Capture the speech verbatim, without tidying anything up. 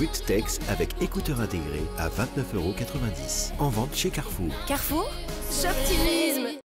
Sweet Tex avec écouteurs intégrés à vingt-neuf euros quatre-vingt-dix. En vente chez Carrefour. Carrefour, j'optimise